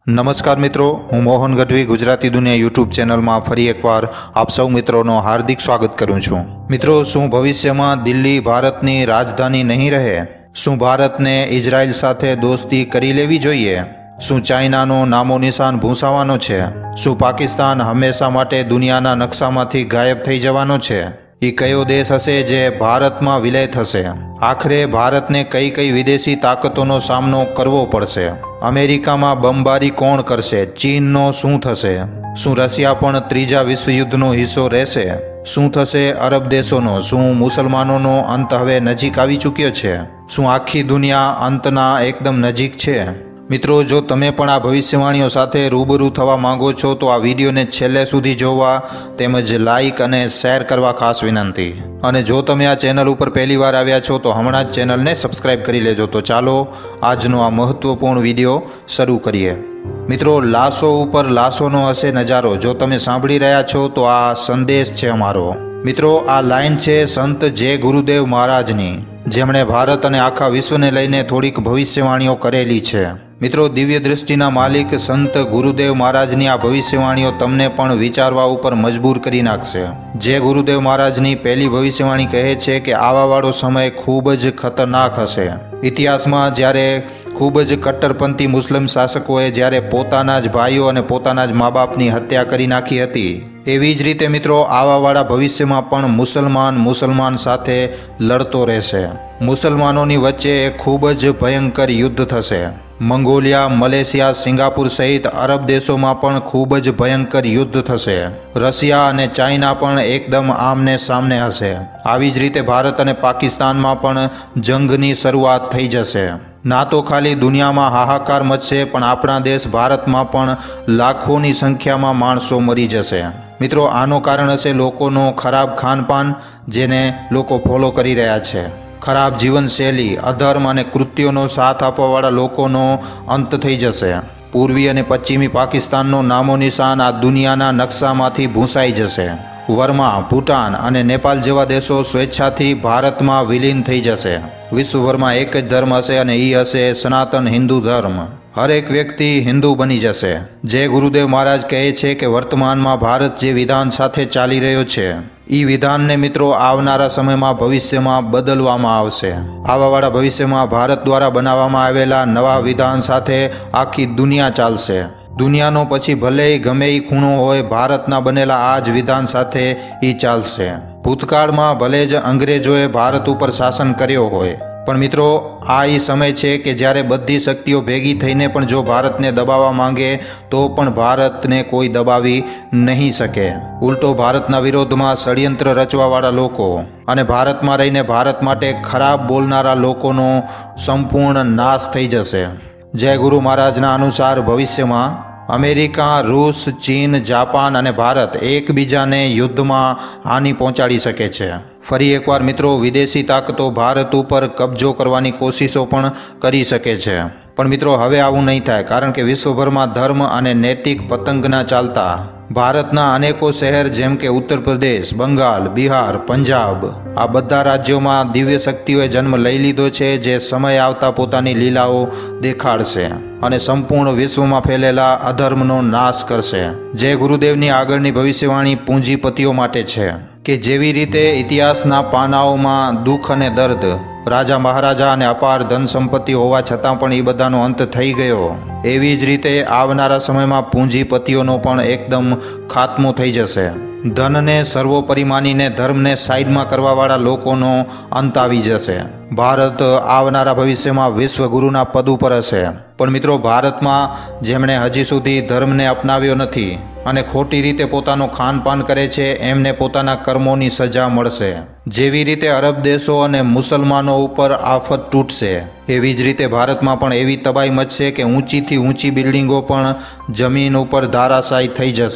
નમસ્કાર મિત્રો, હું મોહન ગઢવી ગુજરાતી દુનિયા યુટ્યુબ ચેનલમાં ફરી એકવાર આપ સૌ મિત્રોનો હાર્દિક સ્વાગત કરું છું। મિત્રો, શું ભવિષ્યમાં દિલ્હી ભારતની રાજધાની નહીં રહે? શું ભારતને ઇઝરાયલ સાથે દોસ્તી કરી લેવી જોઈએ? શું ચાઇનાનો નામો નિશાન ભૂંસાવાનો છે? શું પાકિસ્તાન હંમેશા માટે દુનિયાના નકશામાંથી ગાયબ થઈ જવાનો છે? એ કયો દેશ હશે જે ભારતમાં વિલય થશે? આખરે ભારતને કઈ કઈ વિદેશી તાકાતોનો સામનો કરવો પડશે? અમેરિકામાં બમબારી કોણ કરશે? ચીનનો શું થશે? શું રશિયા પણ ત્રીજા વિશ્વયુદ્ધનો હિસ્સો રહેશે? શું થશે અરબ દેશોનો? શું મુસલમાનોનો અંત હવે નજીક આવી ચૂક્યો છે? શું આખી દુનિયા અંતના એકદમ નજીક છે? મિત્રો, જો તમે પણ આ ભવિષ્યવાણીઓ સાથે રૂબરૂ થવા માંગો છો તો આ વિડીયોને છેલ્લે સુધી જોવા તેમજ લાઇક અને શેર કરવા ખાસ વિનંતી। અને જો તમે આ ચેનલ ઉપર પહેલીવાર આવ્યા છો તો હમણાં જ ચેનલને સબસ્ક્રાઈબ કરી લેજો। તો ચાલો આજનો આ મહત્વપૂર્ણ વિડીયો શરૂ કરીએ। મિત્રો, લાશો ઉપર લાશોનો હશે નજારો જો તમે સાંભળી રહ્યા છો તો આ સંદેશ છે અમારો। મિત્રો, આ લાઈન છે સંત જે ગુરુદેવ મહારાજની, જેમણે ભારત અને આખા વિશ્વને લઈને થોડીક ભવિષ્યવાણીઓ કરેલી છે। મિત્રો, દિવ્ય દૃષ્ટિના માલિક સંત ગુરુદેવ મહારાજની આ ભવિષ્યવાણીઓ તમને પણ વિચારવા ઉપર મજબૂર કરી નાખશે। જે ગુરુદેવ મહારાજની પહેલી ભવિષ્યવાણી કહે છે કે આવાવાળો સમય ખૂબ જ ખતરનાક હશે। ઇતિહાસમાં જ્યારે ખૂબ જ કટ્ટરપંથી મુસ્લિમ શાસકોએ જ્યારે પોતાના જ ભાઈઓ અને પોતાના જ મા બાપની હત્યા કરી નાખી હતી, એવી જ રીતે મિત્રો આવાવાળા ભવિષ્યમાં પણ મુસલમાન સાથે લડતો રહેશે। મુસલમાનોની વચ્ચે એક ખૂબ જ ભયંકર યુદ્ધ થશે। મંગોલિયા, મલેશિયા, સિંગાપુર સહિત અરબ દેશોમાં પણ ખૂબ જ ભયંકર યુદ્ધ થશે। રશિયા અને ચાઇના પણ એકદમ આમને સામને હશે। આવી જ રીતે ભારત અને પાકિસ્તાનમાં પણ જંગની શરૂઆત થઈ જશે। ના તો ખાલી દુનિયામાં હાહાકાર મચશે, પણ આપણા દેશ ભારતમાં પણ લાખોની સંખ્યામાં માણસો મરી જશે। મિત્રો, આનું કારણ હશે લોકોનો ખરાબ ખાનપાન, જેને લોકો ફોલો કરી રહ્યા છે। ખરાબ જીવનશૈલી, અધર્મ અને કૃત્યોનો સાથ આપવાવાળા લોકોનો અંત થઈ જશે। પૂર્વી અને પશ્ચિમી પાકિસ્તાનનો નામો નિશાન આ દુનિયાના નકશામાંથી ભૂંસાઈ જશે। વર્મા, ભૂટાન અને નેપાલ જેવા દેશો સ્વેચ્છાથી ભારતમાં વિલીન થઈ જશે। વિશ્વભરમાં એક જ ધર્મ હશે અને એ હશે સનાતન હિન્દુ ધર્મ। હરેક વ્યક્તિ હિન્દુ બની જશે। જે ગુરુદેવ મહારાજ કહે છે કે વર્તમાનમાં ભારત જે વિધાન સાથે ચાલી રહ્યો છે, એ વિધાનને મિત્રો આવનારા સમયમાં ભવિષ્યમાં બદલવામાં આવશે। આવાવાળા ભવિષ્યમાં ભારત દ્વારા બનાવવામાં આવેલા નવા વિધાન સાથે આખી દુનિયા ચાલશે। દુનિયાનો પછી ભલે ગમે એ ખૂણો હોય, ભારતના બનેલા આ જ વિધાન સાથે એ ચાલશે। ભૂતકાળમાં ભલે જ અંગ્રેજોએ ભારત ઉપર શાસન કર્યો હોય, પણ મિત્રો આ એ સમય છે કે જ્યારે બધી શક્તિઓ ભેગી થઈને પણ જો ભારતને દબાવવા માંગે તો પણ ભારતને કોઈ દબાવી નહીં શકે। ઉલટો ભારતના વિરોધમાં ષડયંત્ર રચવાવાળા લોકો અને ભારતમાં રહીને ભારત માટે ખરાબ બોલનારા લોકોનો સંપૂર્ણ નાશ થઈ જશે। જય ગુરુ મહારાજના અનુસાર ભવિષ્યમાં અમેરિકા, રૂસ, ચીન, જાપાન અને ભારત એકબીજાને યુદ્ધમાં હાનિ પહોંચાડી શકે છે। ફરી એકવાર મિત્રો વિદેશી તાકાતો ભારત ઉપર કબજો કરવાની કોશિશો પણ કરી શકે છે, પણ મિત્રો હવે આવું નહીં થાય, કારણ કે વિશ્વભરમાં ધર્મ અને નૈતિક પતંગના ચાલતા ભારતના અનેકો શહેર જેમ કે ઉત્તર પ્રદેશ, બંગાળ, બિહાર, પંજાબ આ બધા રાજ્યોમાં દિવ્ય શક્તિઓએ જન્મ લઈ લીધો છે, જે સમય આવતા પોતાની લીલાઓ દેખાડશે અને સંપૂર્ણ વિશ્વમાં ફેલેલા અધર્મનો નાશ કરશે। જે ગુરુદેવની આગળની ભવિષ્યવાણી પૂંજીપતિઓ માટે છે કે જેવી રીતે ઇતિહાસના પાનાઓમાં દુઃખ અને દર્દ, રાજા મહારાજા અને અપાર ધન સંપત્તિ હોવા છતાં પણ એ બધાનો અંત થઈ ગયો, એવી જ રીતે આવનારા સમયમાં પૂંજીપતિઓનો પણ એકદમ ખાત્મો થઈ જશે। ધનને સર્વોપરી માનીને ધર્મને સાઈડમાં કરવાવાળા લોકોનો અંત આવી જશે। ભારત આવનારા ભવિષ્યમાં વિશ્વગુરુના પદ ઉપર હશે, પણ મિત્રો ભારતમાં જેમણે હજી સુધી ધર્મને અપનાવ્યો નથી અને ખોટી રીતે પોતાનું ખાનપાન કરે છે, એમને પોતાના કર્મોની સજા મળશે। જેવી રીતે અરબ દેશો અને મુસલમાનો ઉપર આફત તૂટશે, એવી જ રીતે ભારતમાં પણ એવી તબાહી મચશે કે ઊંચીથી ઊંચી બિલ્ડિંગો પણ જમીન ઉપર ધારાશાયી થઈ જશે।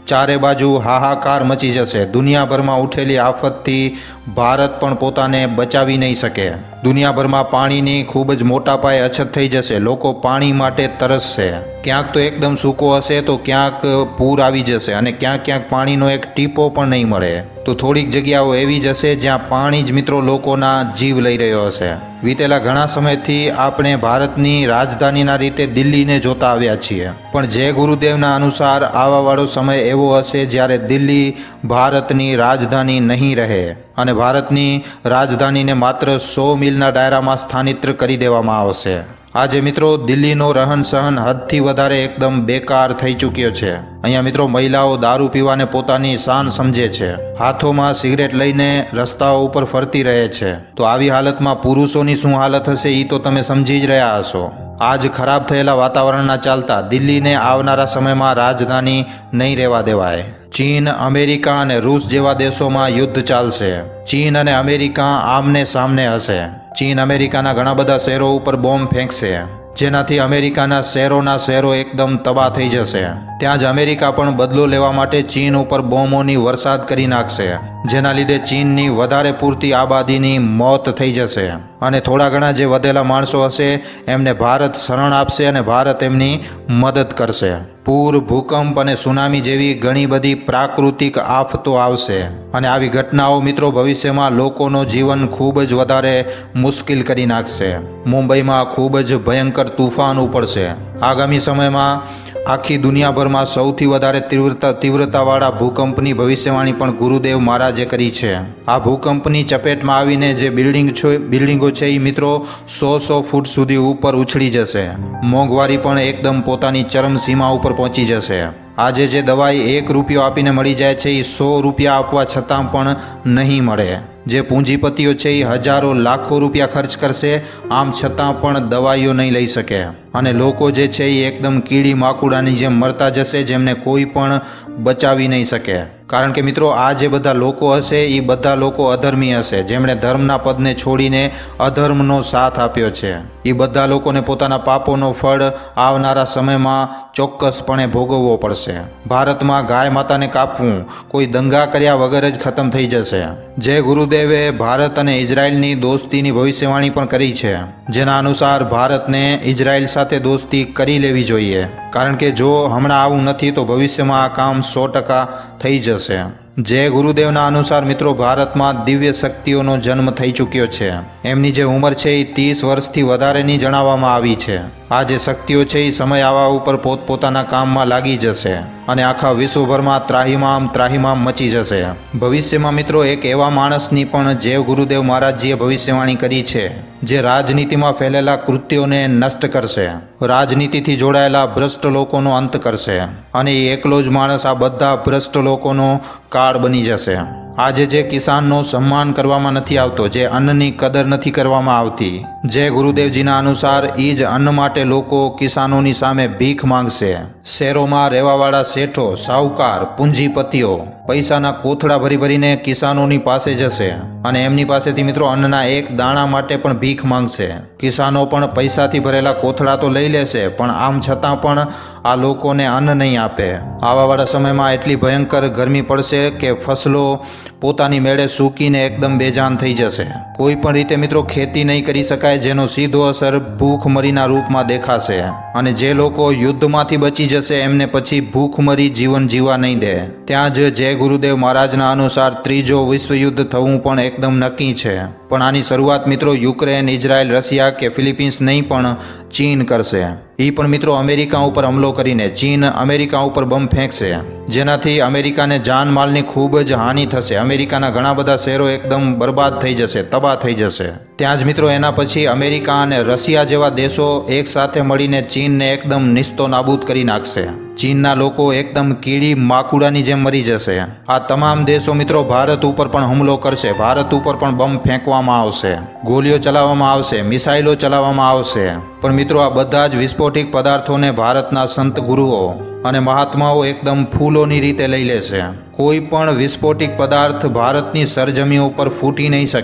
ચારે બાજુ હાહાકાર મચી જશે। દુનિયાભરમાં ઉઠેલી આફતથી ભારત પણ પોતાને બચાવી નહીં શકે। દુનિયાભરમાં પાણીની ખૂબ જ મોટા પાયે અછત થઈ જશે। લોકો પાણી માટે તરસશે। ક્યાંક તો એકદમ સૂકો હશે તો ક્યાંક પૂર આવી જશે અને ક્યાંક ક્યાંક પાણીનો એક ટીપો પણ નહીં મળે। તો થોડીક જગ્યાઓ એવી જ હશે જ્યાં પાણી જ મિત્રો લોકોના જીવ લઈ રહ્યો હશે। વીતેલા ઘણા સમયથી આપણે ભારતની રાજધાનીના રીતે દિલ્હીને જોતા આવ્યા છીએ, પણ જય ગુરુદેવના અનુસાર આવાવાળો સમય એવો હશે જ્યારે દિલ્હી ભારતની રાજધાની નહીં રહે અને ભારતની રાજધાનીને માત્ર 100 મીલના દાયરામાં સ્થાનિત કરી દેવામાં આવશે। આજે મિત્રો દિલ્હીનો રહન સહન હદથી વધારે એકદમ બેકાર થઈ ચૂક્યો છે। અહીંયા મિત્રો મહિલાઓ દારૂ પીવાને પોતાની શાન સમજે છે, હાથોમાં સિગરેટ લઈને રસ્તાઓ ઉપર ફરતી રહે છે। તો આવી હાલતમાં પુરુષોની શું હાલત હશે એ તો તમે સમજી જ રહ્યા હશો। આજ ખરાબ થયેલા વાતાવરણના ચાલતા દિલ્હીને આવનારા સમયમાં રાજધાની નહીં રહેવા દેવાય। ચીન, અમેરિકા અને રૂસ જેવા દેશોમાં યુદ્ધ ચાલશે। ચીન અને અમેરિકા આમને સામને હશે। ચીન અમેરિકાના ઘણા બધા શહેરો ઉપર બોમ્બ ફેંકશે, જેનાથી અમેરિકાના શહેરો એકદમ તબાહ થઈ જશે। ત્યાં જ અમેરિકા પણ બદલો લેવા માટે ચીન ઉપર બોમ્બોની વરસાદ કરી નાખશે, જેના લીધે ચીનની વધારે પૂરતી આબાદીની મોત થઈ જશે અને થોડા ઘણા જે વધેલા માણસો હશે એમને ભારત શરણ આપશે અને ભારત એમની મદદ કરશે। પૂર, ભૂકંપ અને સુનામી જેવી ઘણી બધી પ્રાકૃતિક આફતો આવશે અને આવી ઘટનાઓ મિત્રો ભવિષ્યમાં લોકોનું જીવન ખૂબ જ વધારે મુશ્કેલ કરી નાખશે। મુંબઈમાં ખૂબ જ ભયંકર તૂફાન ઉપડશે। આગામી સમયમાં આખી દુનિયાભરમાં સૌથી વધારે તીવ્રતાવાળા ભૂકંપની ભવિષ્યવાણી પણ ગુરુદેવ મહારાજે કરી છે। આ ભૂકંપની ચપેટમાં આવીને જે બિલ્ડિંગો છે એ મિત્રો 100 ફૂટ સુધી ઉપર ઉછળી જશે। મોંઘવારી પણ એકદમ પોતાની ચરમસીમા ઉપર પહોંચી જશે। આજે જે દવાઈ 1 રૂપિયો આપીને મળી જાય છે એ 100 રૂપિયા આપવા છતાં પણ નહીં મળે। જે પૂંજીપતિઓ છે એ હજારો લાખો રૂપિયા ખર્ચ કરશે, આમ છતાં પણ દવાઈઓ નહીં લઈ શકે અને લોકો જે છે એ એકદમ કીડી માકુડાની જેમ મરતા જશે, જેમને કોઈ પણ બચાવી નહીં શકે। કારણ કે મિત્રો આ જે બધા લોકો હશે એ બધા લોકો અધર્મી હશે, જેમણે ધર્મના પદને છોડીને અધર્મનો સાથ આપ્યો છે। એ બધા લોકોને પોતાના પાપોનો ફળ આવનારા સમયમાં ચોક્કસપણે ભોગવવો પડશે। ભારતમાં ગાય માતાને કાપવું કોઈ દંગા કર્યા વગર જ ખતમ થઈ જશે। જય ગુરુદેવે ભારત અને ઇઝરાયલની દોસ્તીની ભવિષ્યવાણી પણ કરી છે, જેના અનુસાર ભારતને ઇઝરાયલ સાથે દોસ્તી કરી લેવી જોઈએ, કારણ કે જો હમણાં આવું નથી તો ભવિષ્યમાં આ કામ 100% થઈ જશે। જય ગુરુદેવના અનુસાર મિત્રો ભારતમાં દિવ્ય શક્તિઓનો જન્મ થઈ ચૂક્યો છે। એમની જે ઉંમર છે એ 30 વર્ષથી વધારેની જણાવવામાં આવી છે। આ જે શક્તિઓ છે એ સમય આવવા ઉપર પોતપોતાના કામમાં લાગી જશે અને આખા વિશ્વભરમાં ત્રાહિમામ મચી જશે। ભવિષ્યમાં મિત્રો એક એવા માણસની પણ જય ગુરુદેવ મહારાજજીએ ભવિષ્યવાણી કરી છે, જે રાજનીતિમાં ફેલેલા કૃત્યોને નષ્ટ કરશે, રાજનીતિથી જોડાયેલા ભ્રષ્ટ લોકોનો અંત કરશે અને એ એકલો જ માણસ આ બધા ભ્રષ્ટ લોકોનો કાળ બની જશે। આજે જે કિસાનનો સન્માન કરવામાં નથી આવતો, જે અન્નની કદર નથી કરવામાં આવતી, જય ગુરુદેવજીના અનુસાર એ જ અન્ન માટે લોકો કિસાનોની સામે ભીખ માંગશે। શહેરોમાં રહેવાવાળા શેઠો, સાહુકાર, પૂંજીપતિઓ પૈસાના કોથળા ભરીને કિસાનોની પાસે જશે અને એમની પાસેથી મિત્રો અન્નના એક દાણા માટે પણ ભીખ માંગશે। કિસાનો પણ પૈસાથી ભરેલા કોથળા તો લઈ લેશે, પણ આમ છતાં પણ આ લોકોને અન્ન નહીં આપે। આવાવાળા સમયમાં એટલી ભયંકર ગરમી પડશે કે ફસલો પોતાની મેળે સૂકીને એકદમ બેજાન થઈ જશે। કોઈ પણ રીતે મિત્રો ખેતી નહીં કરી શકાય, જેનો સીધો અસર ભૂખમરીના રૂપમાં દેખાશે અને જે લોકો યુદ્ધમાંથી બચી જશે એમને પછી ભૂખમરી જીવન જીવવા નહીં દે। ત્યાં જ જય ગુરુદેવ મહારાજના અનુસાર 3જો વિશ્વયુદ્ધ થવું પણ એકદમ નક્કી છે, પણ આની શરૂઆત મિત્રો યુક્રેન, ઇઝરાયલ, રશિયા કે ફિલિપિન્સ નહીં પણ ચીન કરશે। એ પણ મિત્રો અમેરિકા ઉપર હુમલો કરીને ચીન અમેરિકા ઉપર બોમ્બ ફેંકશે, જેનાથી અમેરિકાને જાનમાલની ખૂબ જ હાનિ થશે। અમેરિકાના ઘણા બધા શહેરો એકદમ બરબાદ થઈ જશે, તબાહ થઈ જશે। ત્યાં જ મિત્રો એના પછી અમેરિકા અને રશિયા જેવા દેશો એક સાથે મળીને ચીનને એકદમ નિસ્તો નાબૂદ કરી નાખશે। ચીનના લોકો એકદમ કીડી માકુડાની જેમ મરી જશે। આ તમામ દેશો મિત્રો ભારત ઉપર પણ હુમલો કરશે, ભારત ઉપર પણ બોમ્બ ફેંકવામાં આવશે, ગોળીઓ ચલાવવામાં આવશે, મિસાઇલો ચલાવવામાં આવશે। પણ મિત્રો આ બધા જ વિસ્ફોટક પદાર્થોને ભારતના સંત ગુરુઓ અને મહાત્માઓ એકદમ ફૂલોની રીતે લઈ લેશે। કોઈ પણ વિસ્ફોટક પદાર્થ ભારતની સરજમીઓ ઉપર ફૂટી નહીં શકે।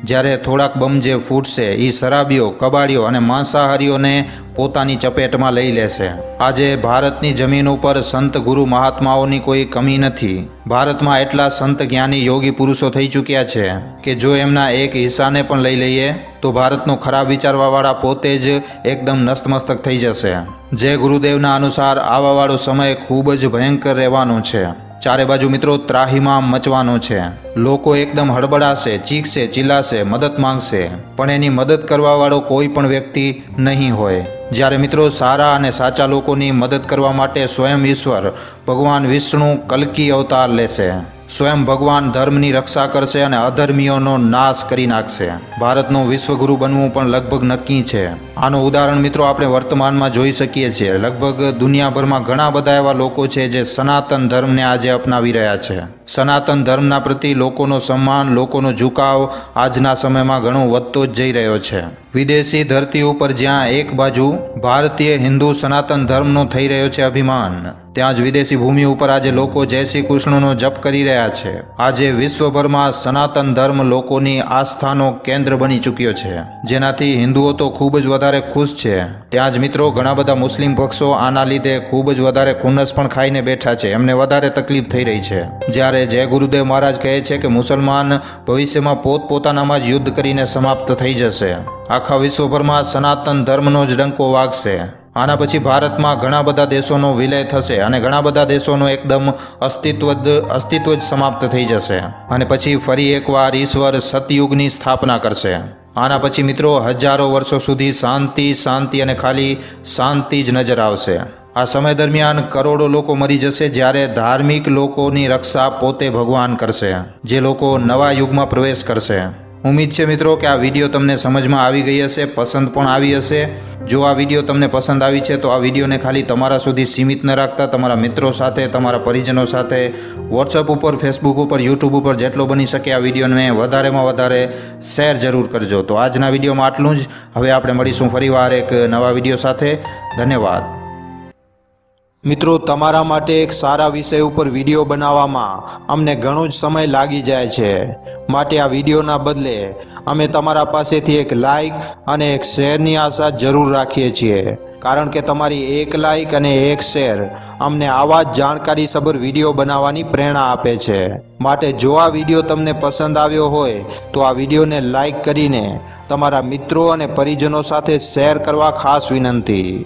જ્યારે થોડાક બમ જે ફૂટશે એ શરાબીઓ, કબાડીઓ અને માંસાહારીઓને પોતાની ચપેટમાં લઈ લેશે. આજે ભારતની જમીન ઉપર સંત ગુરુ મહાત્માઓની કોઈ કમી નથી. ભારતમાં એટલા સંત જ્ઞાની યોગી પુરુષો થઈ ચૂક્યા છે કે જો એમના એક હિસ્સાને પણ લઈ લઈએ તો ભારતનો ખરાબ વિચારવાવાળા પોતે જ એકદમ નતમસ્તક થઈ જશે. જય ગુરુદેવના અનુસાર આવાવાળો સમય ખૂબ જ ભયંકર રહેવાનો છે. ચારે બાજુ મિત્રો ત્રાહિમામ મચવાનો છે. લોકો એકદમ હડબડાશે, ચીખશે, ચિલ્લાશે, મદદ માંગશે, પણ એની મદદ કરવાવાળો કોઈ પણ વ્યક્તિ નહીં હોય. જ્યારે મિત્રો સારા અને સાચા લોકોની મદદ કરવા માટે સ્વયં ઈશ્વર ભગવાન વિષ્ણુ કલ્કી અવતાર લેશે. સ્વયં ભગવાન ધર્મની રક્ષા કરશે અને અધર્મીઓનો નાશ કરી નાખશે. ભારતનો વિશ્વગુરુ બનવું પણ લગભગ નક્કી છે. આનું ઉદાહરણ મિત્રો આપણે વર્તમાનમાં જોઈ શકીએ છીએ. લગભગ દુનિયાભરમાં ઘણા બધા એવા લોકો છે જે સનાતન ધર્મને આજે અપનાવી રહ્યા છે. સનાતન ધર્મના પ્રતિ લોકોનો સન્માન, લોકોનો ઝુકાવ આજના સમયમાં ઘણો વધતો જ જઈ રહ્યો છે. વિદેશી ધરતી ઉપર જ્યાં એક બાજુ ભારતીય હિન્દુ સનાતન ધર્મનો થઈ રહ્યો છે અભિમાન, ત્યાં જ વિદેશી ભૂમિ ઉપર આજે લોકો જય શ્રી કૃષ્ણનો જપ કરી રહ્યા છે. આજે વિશ્વભરમાં સનાતન ધર્મ લોકોની આસ્થાનો કેન્દ્ર બની ચૂક્યો છે, જેનાથી હિન્દુઓ તો ખૂબ જ વધારે ખુશ છે. ત્યાં જ મિત્રો ઘણા બધા મુસ્લિમ પક્ષો આના લીધે ખૂબ જ વધારે ખુન્નસ પણ ખાઈને બેઠા છે. એમને વધારે તકલીફ થઈ રહી છે. જ્યારે જય ગુરુદેવ મહારાજ કહે છે કે મુસલમાન ભવિષ્યમાં પોતપોતાનામાં જ યુદ્ધ કરીને સમાપ્ત થઈ જશે. આખા વિશ્વભરમાં સનાતન ધર્મનો જ ડંકો વાગશે. આના પછી ભારતમાં ઘણા બધા દેશોનો વિલય થશે અને ઘણા બધા દેશોનું એકદમ અસ્તિત્વ જ સમાપ્ત થઈ જશે. અને પછી ફરી એકવાર ઈશ્વર સતયુગની સ્થાપના કરશે. આના પછી મિત્રો હજારો વર્ષો સુધી શાંતિ શાંતિ અને ખાલી શાંતિ જ નજર આવશે. આ સમય દરમિયાન કરોડો લોકો મરી જશે, જ્યારે ધાર્મિક લોકોની રક્ષા પોતે ભગવાન કરશે, જે લોકો નવા યુગમાં પ્રવેશ કરશે. ઉમ્મીદ છે મિત્રો કે આ વિડીયો તમને સમજમાં આવી ગઈ હશે, પસંદ પણ આવી હશે. જો આ વિડીયો તમને પસંદ આવી છે તો આ વિડીયોને ખાલી તમારા સુધી સીમિત ન રાખતા તમારા મિત્રો સાથે, તમારા પરિજનો સાથે, વોટ્સઅપ ઉપર, ફેસબુક ઉપર, યુટ્યુબ ઉપર જેટલો બની શકે આ વિડીયોને વધારેમાં વધારે શેર જરૂર કરજો. તો આજના વિડીયોમાં આટલું જ. હવે આપણે મળીશું ફરીવાર એક નવા વિડીયો સાથે. ધન્યવાદ. મિત્રો, તમારા માટે એક સારા વિષય ઉપર વિડીયો બનાવવામાં અમને ઘણો જ સમય લાગી જાય છે. માટે આ વિડીયોના બદલે અમે તમારા પાસેથી એક લાઇક અને એક શેરની આશા જરૂર રાખીએ છીએ, કારણ કે તમારી એક લાઇક અને એક શેર અમને આવા જ જાણકારીસભર વિડીયો બનાવવાની પ્રેરણા આપે છે. માટે જો આ વિડીયો તમને પસંદ આવ્યો હોય તો આ વિડીયોને લાઇક કરીને તમારા મિત્રો અને પરિજનો સાથે શેર કરવા ખાસ વિનંતી.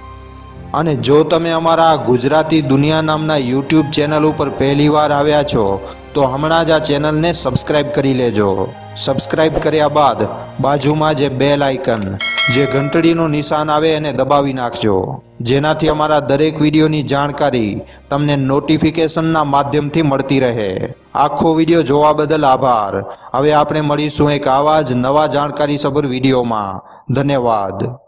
અને જો તમે અમારા ગુજરાતી દુનિયા નામના યુટ્યુબ ચેનલ ઉપર પહેલીવાર આવ્યા છો તો હમણાં જ આ ચેનલને સબસ્ક્રાઇબ કરી લેજો. સબસ્ક્રાઇબ કર્યા બાદ બાજુમાં જે બેલ આઇકન, જે ઘંટડીનું નિશાન આવે એને દબાવી નાખજો, જેનાથી અમારા દરેક વિડીયોની જાણકારી તમને નોટિફિકેશનના માધ્યમથી મળતી રહે. આખો વિડીયો જોવા બદલ આભાર. હવે આપણે મળીશું એક આવા જ નવા જાણકારીસભર વિડીયોમાં. ધન્યવાદ.